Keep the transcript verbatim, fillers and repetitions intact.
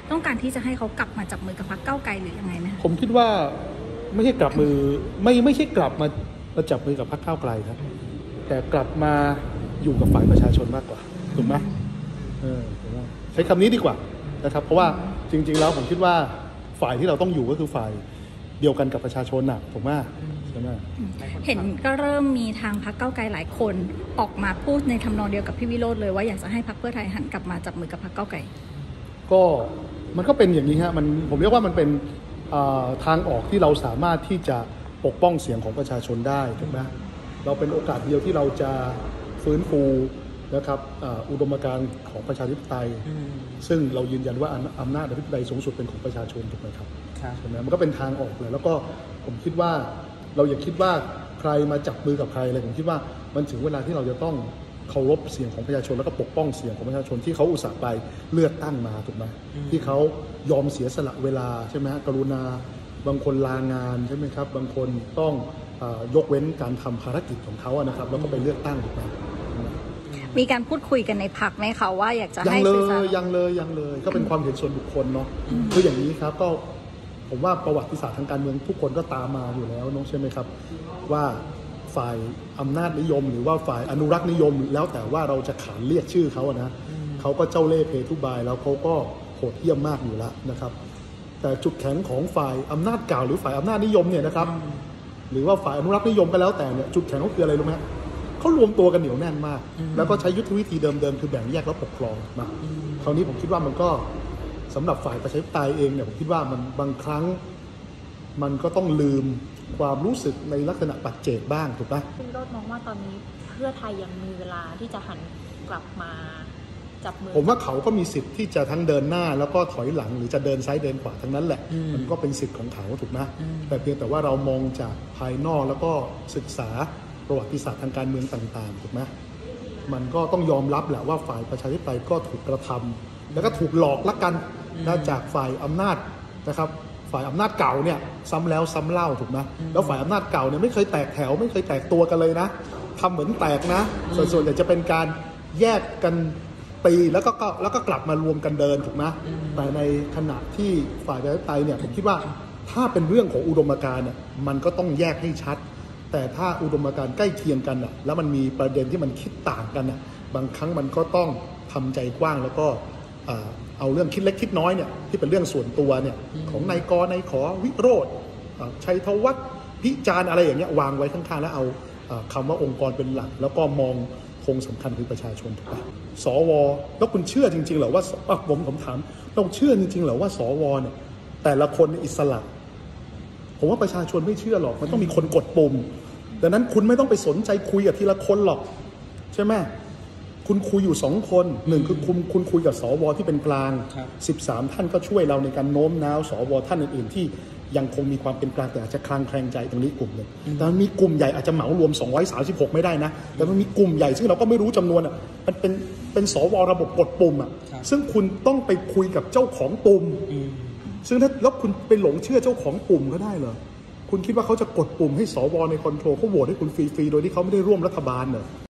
ต้องการที่จะให้เขากลับมาจับมือกับพรรคก้าวไกลหรือยังไงไหมผมคิดว่าไม่ใช่กลับมือไม่ไม่ใช่กลับมามาจับมือกับพรรคก้าวไกลครับแต่กลับมาอยู่กับฝ่ายประชาชนมากกว่าถูกไหมเออใช้คำนี้ดีกว่านะครับเพราะว่าจริงๆแล้วผมคิดว่าฝ่ายที่เราต้องอยู่ก็คือฝ่ายเดียวกันกับประชาชนน่ะถูกไหมใช่ไหมเห็นก็เริ่มมีทางพรรคก้าวไกลหลายคนออกมาพูดในทำนองเดียวกับพี่วิโรจน์เลยว่าอยากจะให้พรรคเพื่อไทยหันกลับมาจับมือกับพรรคก้าวไกลก็มันก็เป็นอย่างนี้ฮะมันผมเรียกว่ามันเป็นทางออกที่เราสามารถที่จะปกป้องเสียงของประชาชนได้ถูกไหมเราเป็นโอกาสเดียวที่เราจะฟื้นฟูนะครับอุดมการณ์ของประชาธิปไตยซึ่งเรายืนยันว่าอำนาจอธิปไตยสูงสุดเป็นของประชาชนถูกไหมครับใช่ไหมมันก็เป็นทางออกเลยแล้วก็ผมคิดว่าเราอย่าคิดว่าใครมาจับมือกับใครอะไรผมคิดว่ามันถึงเวลาที่เราจะต้องเคารพเสียงของประชาชนแล้วก็ปกป้องเสียงของประชาชนที่เขาอุตส่าห์ไปเลือกตั้งมาถูกไหมที่เขายอมเสียสละเวลาใช่ไหมกรุณาบางคนลางานใช่ไหมครับบางคนต้องยกเว้นการทำภารกิจของเขานะครับแล้วก็ไปเลือกตั้งถูกไหมมีการพูดคุยกันในพรรคไหมคะว่าอยากจะให้สื่อสารยังเลยยังเลยก็เป็นความเห็นส่วนบุคคลเนาะคืออย่างนี้ครับก็ผมว่าประวัติศาสตร์ทางการเมืองทุกคนก็ตามมาอยู่แล้วน้องใช่ไหมครับว่าฝ่ายอำนาจนิยมหรือว่าฝ่ายอนุรักษ์นิยมแล้วแต่ว่าเราจะขานเรียกชื่อเขานะเขาก็เจ้าเล่ห์เพทุบายแล้วเขาก็โหดเหี้ยมมากอยู่แล้วนะครับแต่จุดแข็งของฝ่ายอำนาจเก่าหรือฝ่ายอำนาจนิยมเนี่ยนะครับหรือว่าฝ่ายอนุรักษ์นิยมก็แล้วแต่เนี่ยจุดแข็งเขาคืออะไรรู้ไหมเขารวมตัวกันเหนียวแน่นมากแล้วก็ใช้ยุทธวิธีเดิมๆคือแบ่งแยกแล้วปกครองมาคราวนี้ผมคิดว่ามันก็สำหรับฝ่ายประชาธิปไตยเองเนี่ยผมคิดว่ามันบางครั้งมันก็ต้องลืมความรู้สึกในลักษณะปัจเจกบ้างถูกปะคุณโรจน์มองว่าตอนนี้เพื่อไทยยังมีเวลาที่จะหันกลับมาจับมือผมว่าเขาก็มีสิทธิ์ที่จะทั้งเดินหน้าแล้วก็ถอยหลังหรือจะเดินซ้ายเดินขวาทั้งนั้นแหละมันก็เป็นสิทธิ์ของเขาถูกนะแต่เพียงแต่ว่าเรามองจากภายนอกแล้วก็ศึกษาประวัติศาสตร์ทางการเมืองต่างๆถูกไหมมันก็ต้องยอมรับแหละว่าฝ่ายประชาธิปไตยก็ถูกกระทำแล้วก็ถูกหลอกละกันนะจากฝ่ายอำนาจนะครับฝ่ายอำนาจเก่าเนี่ยซ้ำแล้วซ้ำเล่าถูกไหมแล้วฝ่ายอำนาจเก่าเนี่ยไม่เคยแตกแถวไม่เคยแตกตัวกันเลยนะทำเหมือนแตกนะส่วนส่วนใหญ่จะเป็นการแยกกันตีแล้วก็แล้วก็กลับมารวมกันเดินถูกไหมแต่ในขณะที่ฝ่ายประชาธิปไตยเนี่ยผมคิดว่าถ้าเป็นเรื่องของอุดมการณ์เนี่ยมันก็ต้องแยกให้ชัดแต่ถ้าอุดมการณ์ใกล้เคียงกันอ่ะแล้วมันมีประเด็นที่มันคิดต่างกันอ่ะบางครั้งมันก็ต้องทำใจกว้างแล้วก็เอาเรื่องคิดเล็กคิดน้อยเนี่ยที่เป็นเรื่องส่วนตัวเนี่ยของนายกนายขอวิโรจน์ชัยธวัฒน์พิจารณ์อะไรอย่างเงี้ยวางไว้ข้างๆแล้วเอาคำว่าองค์กรเป็นหลักแล้วก็มองคงสำคัญคือประชาชนถูกป่ะสวแล้วคุณเชื่อจริงๆเหรอว่าผมผมถามเราเชื่อจริงๆเหรอว่าสวเนี่ยแต่ละคนอิสระผมว่าประชาชนไม่เชื่อหรอกมันต้องมีคนกดปุ่มดังนั้นคุณไม่ต้องไปสนใจคุยกับทีละคนหรอกใช่ไหมคุณคุยอยู่สองคนหนึ่งคือคุณคุณคุยกับสวที่เป็นกลางสิบสามท่านก็ช่วยเราในการโน้มน้าวสวท่านอื่นๆที่ยังคงมีความเป็นกลางแต่อาจจะคลางแคลงใจตรงนี้กลุ่มหนึ่งแต่มันมีกลุ่มใหญ่อาจจะเหมารวมสองร้อยสามสิบหกไม่ได้นะแต่มันมีกลุ่มใหญ่ซึ่งเราก็ไม่รู้จำนวนอ่ะมันเป็นเป็นสวระบบกดปุ่มอ่ะซึ่งคุณต้องไปคุยกับเจ้าของปุ่มซึ่งถ้าแล้วคุณไปหลงเชื่อเจ้าของปุ่มก็ได้เหรอคุณคิดว่าเขาจะกดปุ่มให้สวในคอนโทรลเขาโหวตให้คุณฟรีๆโดยที่เขาไม่ได้ร่วมรัฐบาลเหรอ